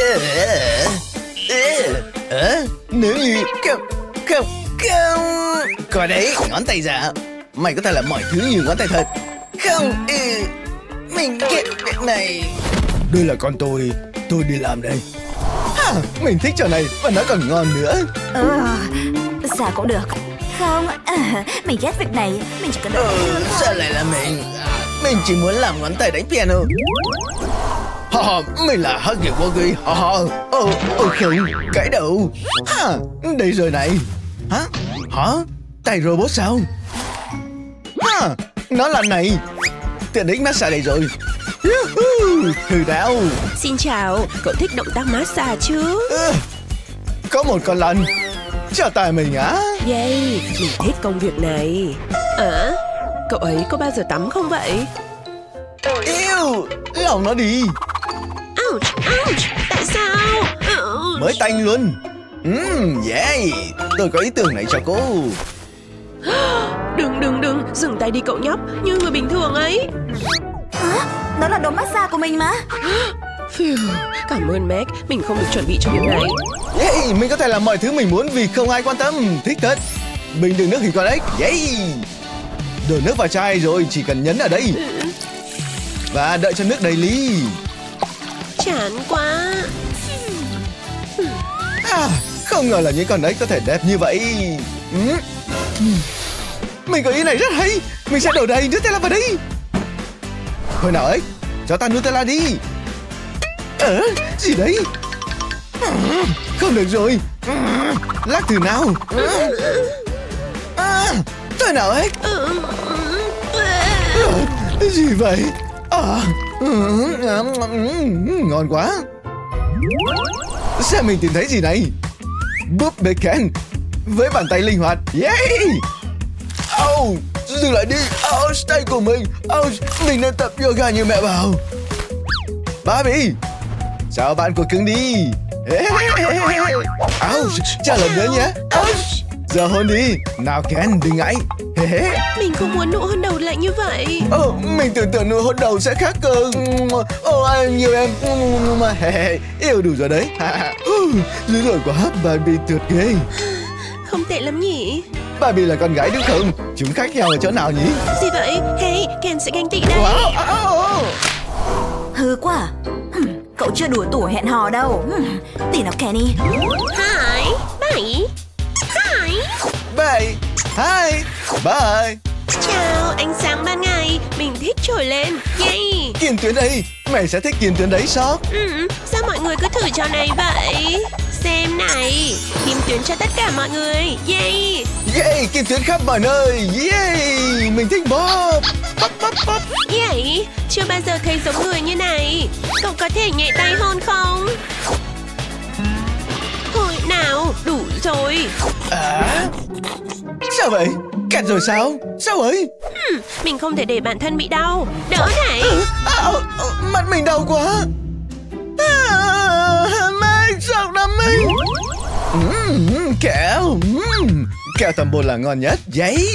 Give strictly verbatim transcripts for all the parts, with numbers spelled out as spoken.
Ờ, nếu như không, không, không. Coi đấy, ngón tay giả. Mày có thể làm mọi thứ như ngón tay thật. Không, ừ, mình ghét việc này. Đây là con tôi, tôi đi làm đây. Ha, mình thích trò này và nó còn ngon nữa. Ừ, sao cũng được. Không, à, mình ghét việc này. Mình chỉ cần đợi. Ừ, sao lại là mình? Mình chỉ muốn làm ngón tay đánh piano. Ha ha, mình là Huggy Wuggy. Ha ha, ồ, ồ không, cái đầu. Ha, đây rồi này. Hả? Hả? Tay robot sao? Ha, nó là này. Tiện ích massage đây rồi. Thử nào. Xin chào, cậu thích động tác massage chứ? Ừ, có một con lăn. Chào tài mình á. Yay, mình thích công việc này. À, cậu ấy có bao giờ tắm không vậy? Yêu, lòng nó đi. Ouch, ouch, tại sao? Uh. Mới tanh luôn. Uhm, yeah, tôi có ý tưởng này cho cô. Đừng, đừng, đừng, dừng tay đi cậu nhóc, như người bình thường ấy. Hả? Đó là đồ massage của mình mà. Phew, cảm ơn Meg, mình không được chuẩn bị cho việc này. Yeah, mình có thể làm mọi thứ mình muốn vì không ai quan tâm. Thích thật. Bình đựng nước thì con ếch. Yeah. Đổ nước vào chai rồi, chỉ cần nhấn ở đây. Và đợi cho nước đầy ly. Chán quá. À, không ngờ là những con ếch có thể đẹp như vậy. Ừ. Mình có ý này rất hay. Mình sẽ đổ đầy Nutella vào đây. Thôi nào ếch, cho ta Nutella đi. Ờ, gì đấy? Không được rồi. Lắc thử nào. À, thôi nào ếch. Gì vậy? À, ngon quá. Xem mình tìm thấy gì này. Búp bê Ken với bàn tay linh hoạt. Yeah. Oh, dừng lại đi. Ouch, tay của mình. Ouch, mình nên tập yoga như mẹ bảo. Barbie, chào bạn của cưng đi. Ouch, chào lần nữa nhé. Ouch, giờ hôn đi. Nào Ken, đừng ngại. Mình không muốn nụ hôn đầu lại như vậy. Ồ, oh, mình tưởng tượng nụ hôn đầu sẽ khác cơ. Ồ, oh, anh nhiều em mà. Yêu đủ rồi đấy. Dữ dội quá, Barbie tuyệt ghê. Không tệ lắm nhỉ. Barbie là con gái đúng không? Chúng khác nhau ở chỗ nào nhỉ? Gì vậy? Hey, Ken sẽ ganh tị đây. Wow. Oh, oh. Hư quá. Hm, cậu chưa đủ tuổi hẹn hò đâu. Hm, tỉ nào Kenny. Hi, bye. Hi. Bye. Hi. Bye. Chào, ánh sáng ban ngày. Mình thích trồi lên. Yay. Kiên Tuyến đây. Mày sẽ thích Kiên Tuyến đấy sao? Ừ, sao mọi người cứ thử trò này vậy? Xem này. Kim tuyến cho tất cả mọi người. Yay. Yay, Kim Tuyến khắp mọi nơi. Yay. Mình thích Bob. Bop, bop, bop. Yay. Chưa bao giờ thấy giống người như này. Cậu có thể nhẹ tay hôn không? Thôi nào, đủ rồi. À, sao vậy? Cạn rồi sao? Sao ấy? Hmm, mình không thể để bản thân bị đau. Đỡ này. À, à, à, mặt mình đau quá. À, mình sọc đâm mình. Uhm, kẹo. Uhm, kẹo tầm bột là ngon nhất. Giấy.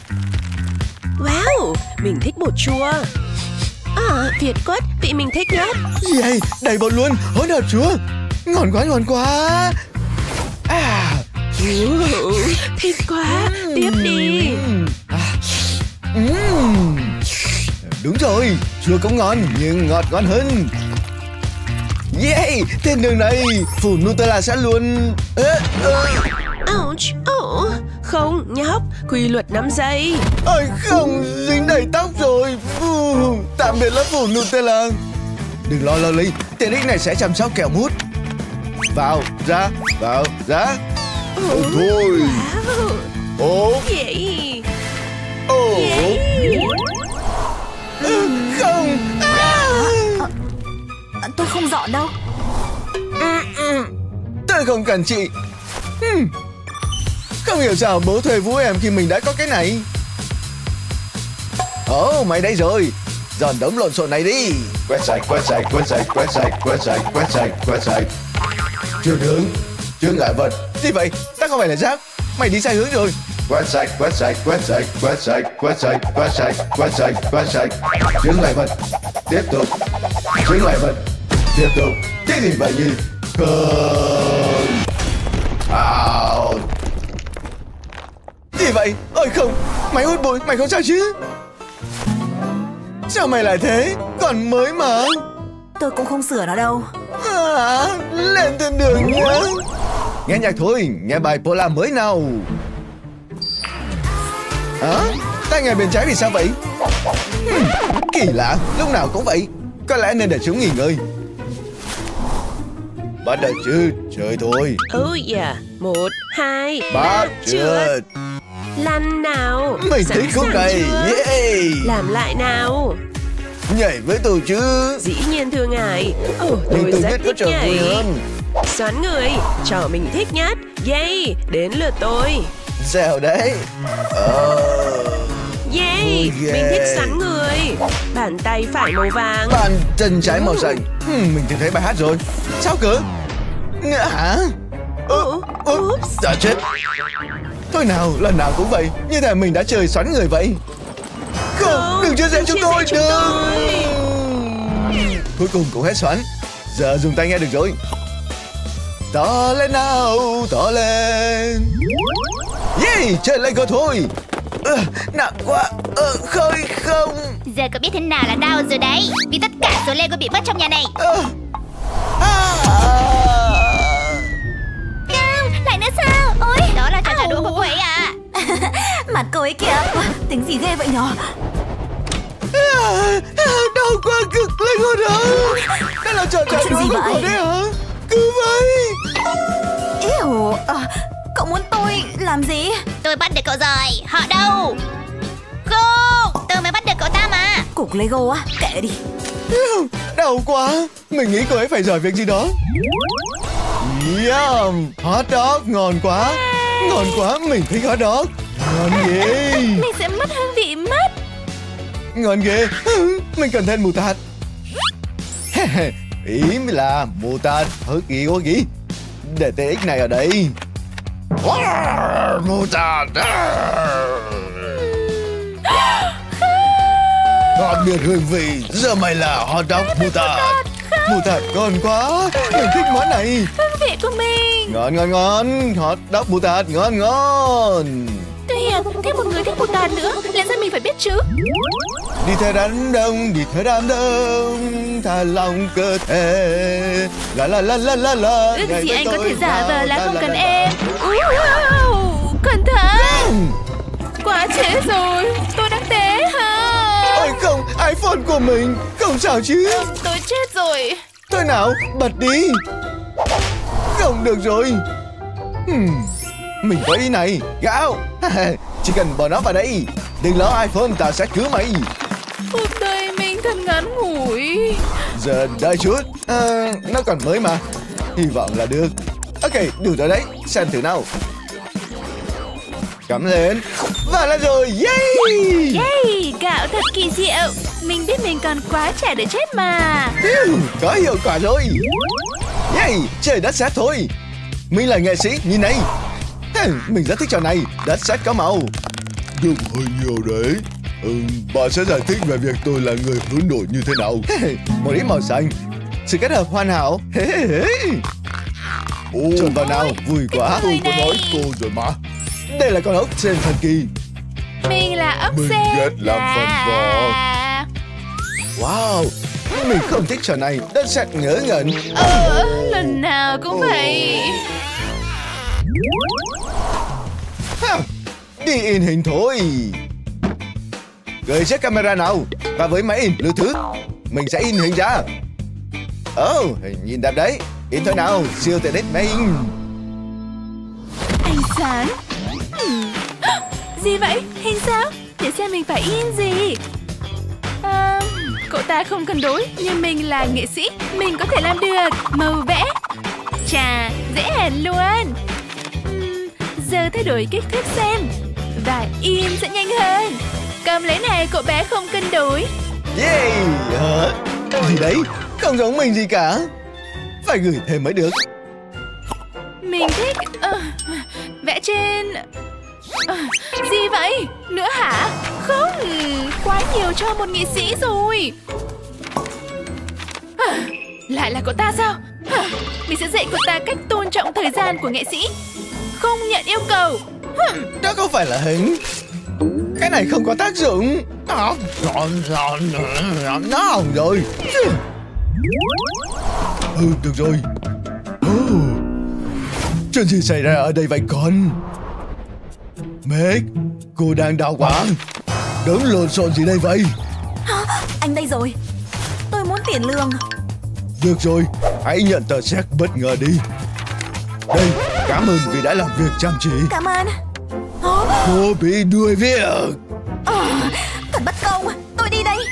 Wow, mình thích bột chua. À, Việt quất, vị mình thích nhất. Gì vậy? Đầy bột luôn. Hỗn hợp chua. Ngon quá, ngon quá. À. Uh, thích quá. Tiếp đi. À. Uhm. Đúng rồi, chua cũng ngon nhưng ngọt ngon hơn. Yeah, trên đường này phủ Nutella sẽ luôn. Ê, ê. Ouch, oh. Không, nhóc, quy luật năm giây. Ôi không, dính đầy tóc rồi. Ừ, tạm biệt lớp phủ Nutella. Đừng lo lo Ly, tiện ích này sẽ chăm sóc kẹo mút. Vào, ra, vào, ra. Ôi thôi. Ồ. Vậy. Ồ. Ừ, không. À. À, tôi không dọn đâu. Ừ, ừ. Tôi không cần chị. Ừ. Không hiểu sao bố thuê vũ em khi mình đã có cái này. Ồ, mày đây rồi. Dọn đống lộn xộn này đi. Quét sạch, quét sạch, quét sạch, quét sạch, quét sạch, quét sạch, quét sạch. Chưa đứng, chướng ngại vật. Gì vậy? Ta không phải là Giáp. Mày đi sai hướng rồi. Quét sạch, quét sạch, quét sạch, quét sạch, quét sạch, quét sạch, quét sạch, quét sạch. Chướng ngại vật. Tiếp tục. Chướng ngại vật. Tiếp tục. Cái gì vậy nhỉ? cơn. Ao. Gì vậy? Ôi không, mày hút bụi, mày không sao chứ? Sao mày lại thế? Còn mới mà. Tôi cũng không sửa nó đâu. À, lên trên đường nhá. Nghe nhạc thôi, nghe bài Pola mới nào. Hả? Tai nghe bên trái vì sao vậy? Hmm, kỳ lạ, lúc nào cũng vậy. Có lẽ nên để chúng nghỉ ngơi. Bắt đầu chứ, chơi thôi. Oh yeah. Một, hai, Bắt trượt. Lăn nào. Mình Sẵn thích khúc sàng này. chưa? Yeah. Làm lại nào. Nhảy với tôi chứ. Dĩ nhiên thưa ngài. Ồ, Nhưng tôi tôi rất biết có thích trò vui nhảy. hơn. Xoắn người, trò mình thích nhất. Yay, đến lượt tôi. Dẻo đấy. Ờ... Yay, Vui ghê. mình thích xoắn người. Bàn tay phải màu vàng. Bàn chân trái màu xanh. Hmm, mình tìm thấy bài hát rồi. Sao cơ? Nữa hả? Ơ, ơ, đã chết. Thôi nào, lần nào cũng vậy. Như thể mình đã chơi xoắn người vậy. Không, Không, đừng chia sẻ đừng chúng chia tôi, sẻ chúng đừng. Cuối cùng cũng hết xoắn. Giờ dùng tay nghe được rồi. To lên nào, to lên. Yeah, chơi Lego thôi. Ờ, nặng quá. Ờ, khơi không. Giờ cậu biết thế nào là đau rồi đấy. Vì tất cả số Lego bị mất trong nhà này. Ờ. À. Không, lại nữa sao? Ôi, đó là trò trả đũa của cô ấy à? Mặt cô ấy kìa. Tính gì ghê vậy nhở? À, à, đau quá cực Lego đó. Đây là trò trả Chuyện đũa gì của vậy? cô đấy hả? Cứ vậy. Ew, à, cậu muốn tôi làm gì? Tôi bắt được cậu rồi. Họ đâu? Không, tôi mới bắt được cậu ta mà. Cục Lego á, kệ đi. Đau quá. Mình nghĩ cô ấy phải giỏi việc gì đó. Yum, hot dog ngon quá. Ngon quá, mình thích hot dog. Ngon ghê. Mình sẽ mất hương vị mất. Ngon ghê. Mình cần thêm mù tạt. Ý mới là mù tạt. Hớ kỳ quá kì. Để tê ích này ở đây. Wow, mù tạt. Ngon biệt hương vị. Giờ mày là hot dog mù tạt. Mù tạt ngon quá. Mình thích món này. Hương vị của mình. Ngon ngon ngon. Hot dog mù tạt ngon ngon. Tôi hiểu, thêm một người thích một tàn nữa. Lẽ ra mình phải biết chứ. Đi theo đám đông, đi theo đám đông, thả lòng cơ thể. La la la la la la. Ước Ngày gì với anh có tôi thể giả nào, vờ là la không la cần la em. la. Wow, cẩn thận. Quá trễ rồi. Tôi đang té hả? Ôi không, iPhone của mình. Không sao chứ. Tôi chết rồi. Thôi nào, bật đi. Không được rồi. Hmm, mình có ý này. Gạo. Chỉ cần bỏ nó vào đây. Đừng lo iPhone, ta sẽ cứu mày. Cuộc đời mình thật ngắn ngủi. Giờ đợi chút. À, nó còn mới mà. Hy vọng là được. Ok, đủ rồi đấy. Xem thử nào. Cắm lên. Và là rồi. Yay. Yay, gạo thật kỳ diệu. Mình biết mình còn quá trẻ để chết mà. Phew, có hiệu quả rồi. Yay, chơi đất sét thôi. Mình là nghệ sĩ, nhìn này. Hey, mình rất thích trò này. Đất sét có màu. Đừng hơi nhiều đấy. Ừ, bạn sẽ giải thích về việc tôi là người hướng nội như thế nào. Một ít màu xanh. Sự kết hợp hoàn hảo. Ồ, Trộn vào nào, vui quá. tôi có nói cô rồi mà. Đây là con ốc sên thần kỳ. Mình là ốc Mình sên. ghét làm phần vỏ. Wow, mình không thích trò này. Đất sét ngớ ngẩn. Ờ, lần nào cũng vậy. Ha, đi in hình thôi. Gửi chiếc camera nào. Và với máy in Bluetooth, mình sẽ in hình ra. Ồ, oh, hình nhìn đẹp đấy. In thôi nào, siêu tiện ích máy in. Ánh sáng. Hmm. Gì vậy? Hình sao? Để xem mình phải in gì. À, cậu ta không cân đối, nhưng mình là nghệ sĩ, mình có thể làm được. Màu vẽ. Chà, dễ hẹn luôn. Uhm, giờ thay đổi kích thước xem. Và in sẽ nhanh hơn. Cầm lấy này, cậu bé không cân đối. Yeah, hả? Gì đấy? Không giống mình gì cả. Phải gửi thêm mới được. Mình thích uh, vẽ trên uh, gì vậy? Nữa hả? Không, quá nhiều cho một nghệ sĩ rồi. uh, Lại là cậu ta sao? uh, Mình sẽ dạy cô ta cách tôn trọng thời gian của nghệ sĩ. Không nhận yêu cầu. Hừm. Đó không phải là hình. Cái này không có tác dụng. Nó hỏng rồi. Ừ, được rồi. Oh. Chuyện gì xảy ra ở đây vậy con? Meg, cô đang đau quá. Đứng lộn xộn gì đây vậy? Hả? Anh đây rồi. Tôi muốn tiền lương. Được rồi, hãy nhận tờ séc bất ngờ đi. Đây, cảm ơn vì đã làm việc chăm chỉ. Cảm ơn. Hả? Cô bị đuổi việc. À, thật bất công. Tôi đi đây.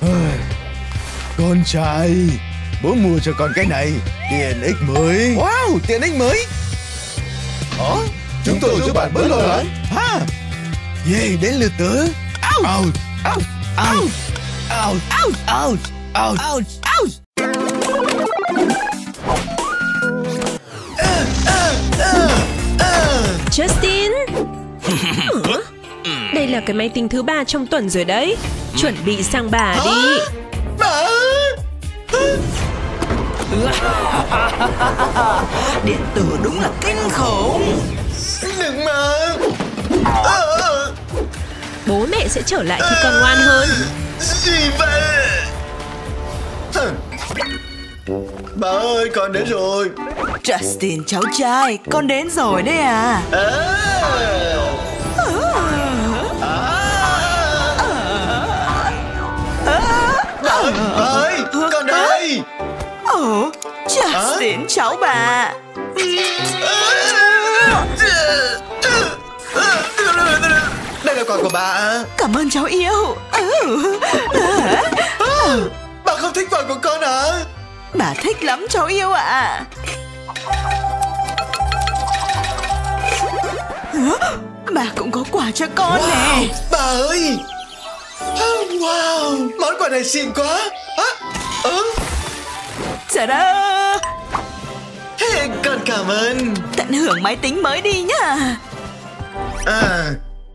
Con trai, bố mua cho con cái này. Tiền ích mới. Wow, tiền ích mới. Hả? Chúng tôi giúp bạn bớt lo lắng. Ha. Yeah, đến lượt tớ. Out. Out. Out. Out. Out. Out. Out. Out. Out. Justin. Đây là cái máy tính thứ ba trong tuần rồi đấy. Chuẩn bị sang bà đi. Bà. Điện tử đúng là kinh khủng. Đừng mà. Bố mẹ sẽ trở lại khi con ngoan hơn. Gì vậy? Bà ơi, con đến rồi. Justin cháu trai, con đến rồi đấy à. À. Bà ơi, bà ơi, con đây. Ồ, Justin cháu bà. Đây là quà của bà. Cảm ơn cháu yêu. Bà không thích quà của con à? Bà thích lắm cháu yêu ạ. Bà cũng có quà cho con wow, nè. Bà ơi. Wow, món quà này xịn quá. À, ừ. Ta-da. Hey, con cảm ơn. Tận hưởng máy tính mới đi nhá. À.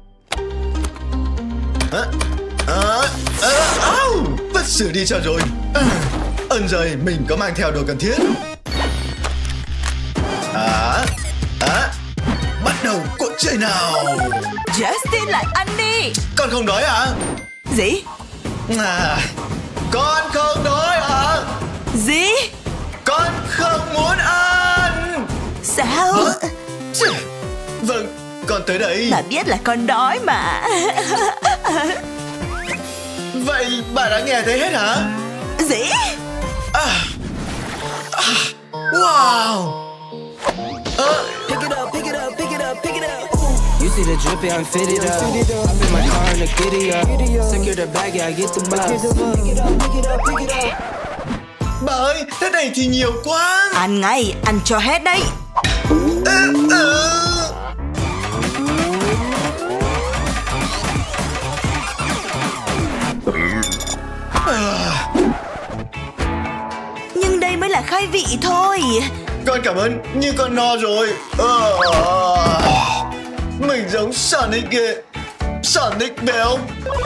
À. À. À. Au. Vất sửa đi cho rồi. À. Ơn rồi, mình có mang theo đồ cần thiết. À. À. Bắt đầu cuộc chơi nào. Justin lại ăn đi. Con không đói à? Gì? À. Con không đói à? Gì? Con không muốn ăn. Sao? Hả? Vâng, con tới đây. Bà biết là con đói mà. Vậy bà đã nghe thấy hết hả? Gì? À. À. Wow. À. Pick it up, pick it up, pick it up, pick it up. You see the drippy, I'm fitted up. I'm in my car in the giddy up. Secure the bag, yeah, I get the bus. Pick it up, pick it up, pick it up. Bà ơi, thế này thì nhiều quá. Ăn ngay, ăn cho hết đấy. Ừ, ừ. À. Nhưng đây mới là khai vị thôi. Con cảm ơn, nhưng con no rồi. À. Mình giống Sonic kìa. Sonic béo.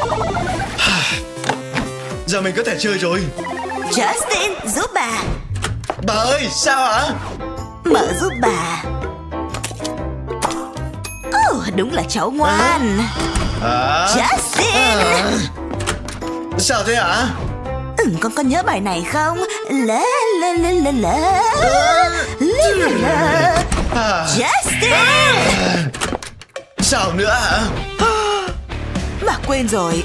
Giờ mình có thể chơi rồi. Justin, giúp bà. Bà ơi, sao ạ? Mở giúp bà. Oh, đúng là cháu ngoan. À. Justin. À. Sao thế ạ? Ừ, con có nhớ bài này không? La la la la la la la la. À. Justin. À. Sao nữa hả? Bà quên rồi.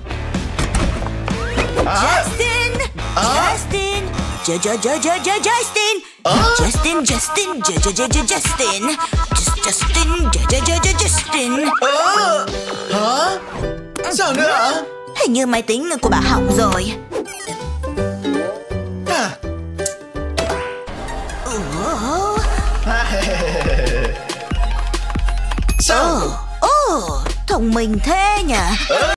À. Justin. À. Justin. Ju- ju- ju- ju- ju- Justin. À. Justin, Justin, ju- ju- ju- ju- Justin. Just- Justin, ju- ju- ju- ju- Justin. À. Hả? Sao nữa hả? Hình như máy tính của bà hỏng rồi. À. Ồ. Sao? Ồ, ồ, thông minh thế nhỉ.